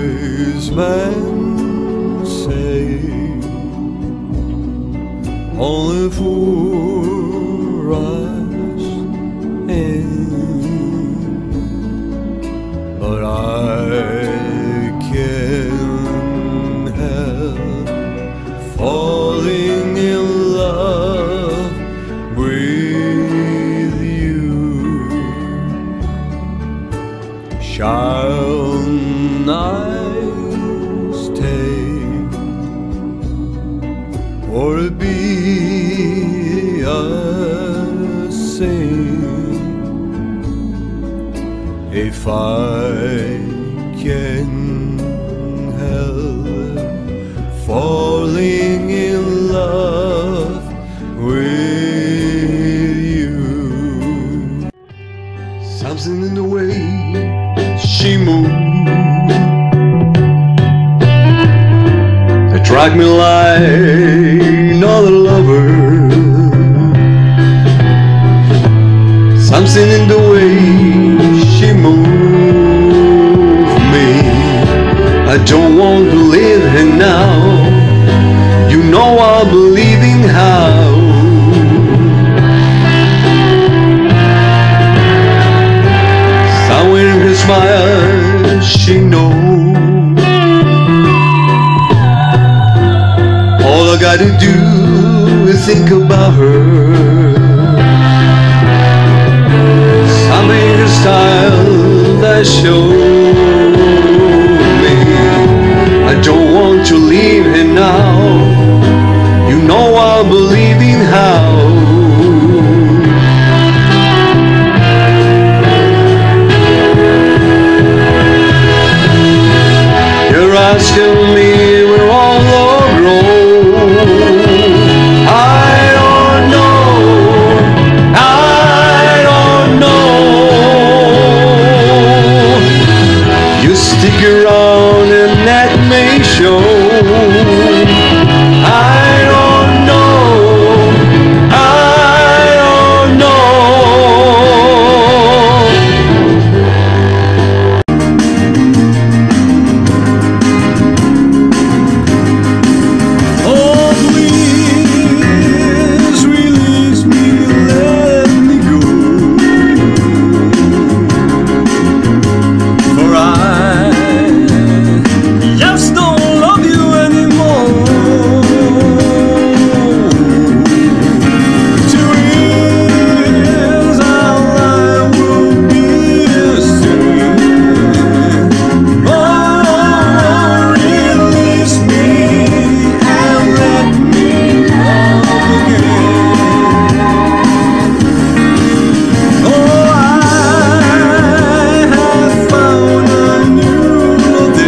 wise men say only fool rush in, but I can't help falling in love with you. Shall I stay or be a saint if I can help falling in love with you? Something in the way she moved attract me like another lover. Something in the way she moved me. I don't want to leave her now. You know I'm believing how. Somewhere in her smile she knows. All I gotta do is think about her. Something in her style that shows me I don't want to leave her now. You know I'm believing how. You're asking me where all love grows. Stick around and let me show. I don't know, I don't Oh, please release me, let me go, for I just don't love you anymore. To years how I will be a sin. Oh, release me and let me love again. Oh, I have found a new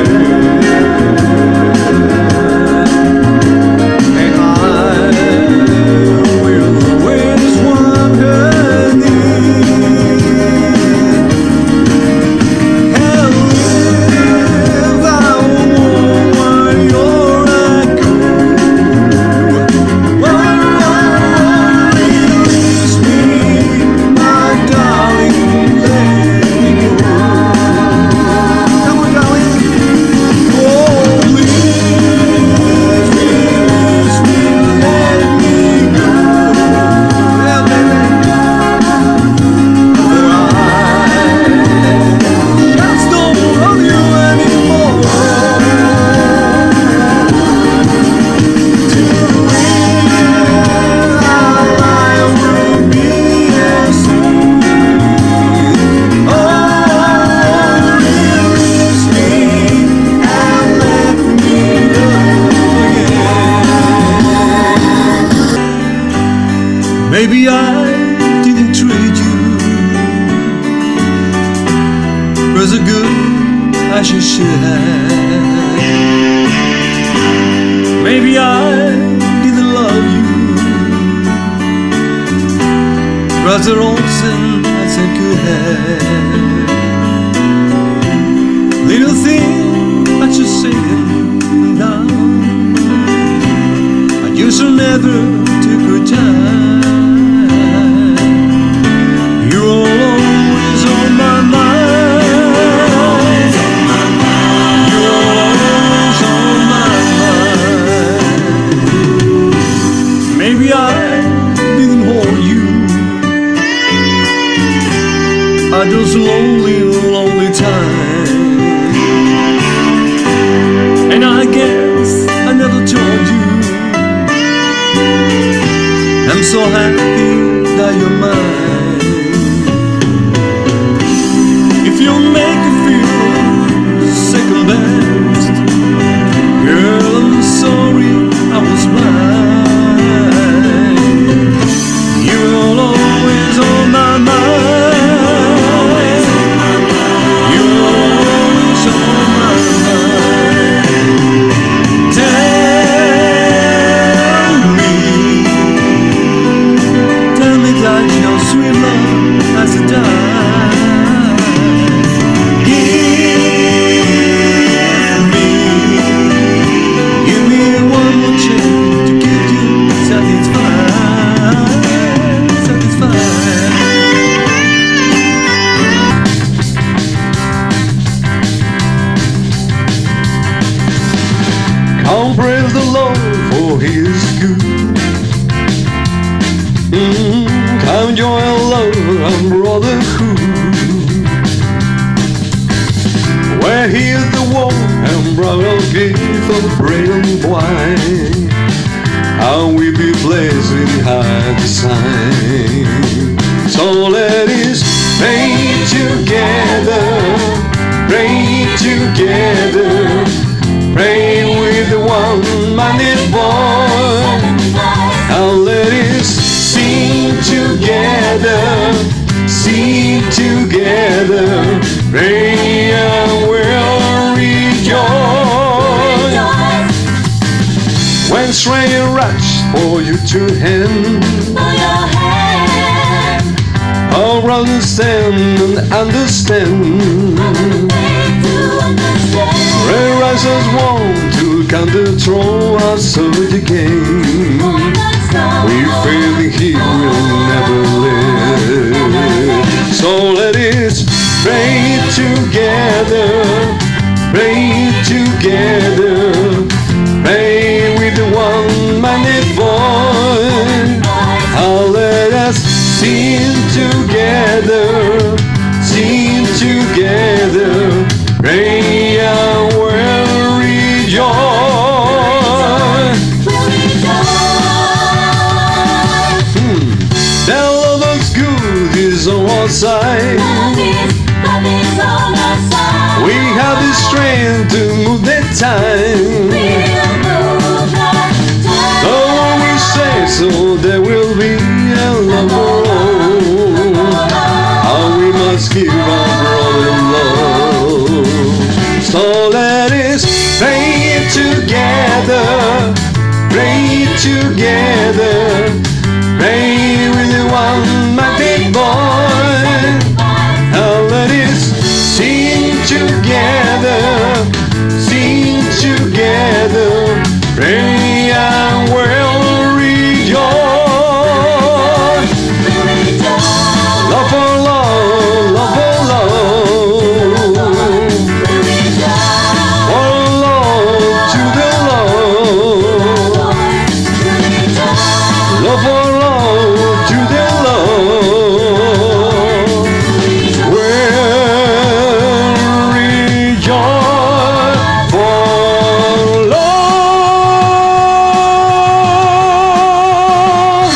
Maybe I didn't treat you as good as you should have. Maybe I didn't love you as often as I could have. Little thing I just said now, I used to never took her time. You're always on my mind. You're lonely, lonely time. And I guess I never told you I'm so happy that you're mine. If you make me feel second best, girl, I'm sorry I was blind. You're always on my mind. You're always on my mind. Tell me that your sweet love has died. Give me one more chance to keep you satisfied, satisfied. Come praise the Lord for He is good. Come joy and love and brotherhood. Where He is the warm and brother gift of bread and wine, how we be blessed with high design. So let us pray together, pray together, pray with the one-minded voice. And let us sing together, sing together, pray and we'll rejoice. When stranger rush for you to hand, I'll understand and understand. Red risers want to counter-throw us again. We feel that He will never live. So let us pray together, pray together, pray with the one-minded voice. Now let us sing together, sing together, pray and we'll rejoice. That love looks good is on our side. We have the strength to move the time. The one we say so there will be a love for all. How we must give our brother love. So let us pray together, pray together, pray with the one-minded voice. Now let us sing together, sing together, pray and we'll rejoice. Love for love, love for love, for love to the Lord. Love for love to the Lord. We'll rejoice for love.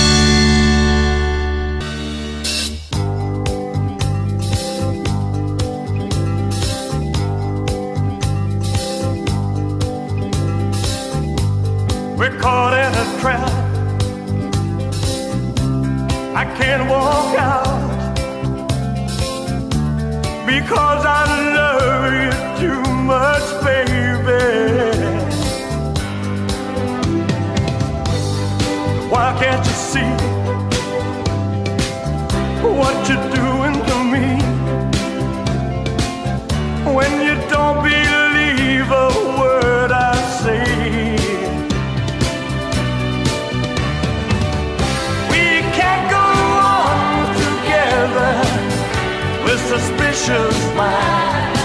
We're caught in a trap. I can't walk out because I love you too much, baby. Why can't you see what you're doing to me? When you don't believe a word I say, suspicious mind.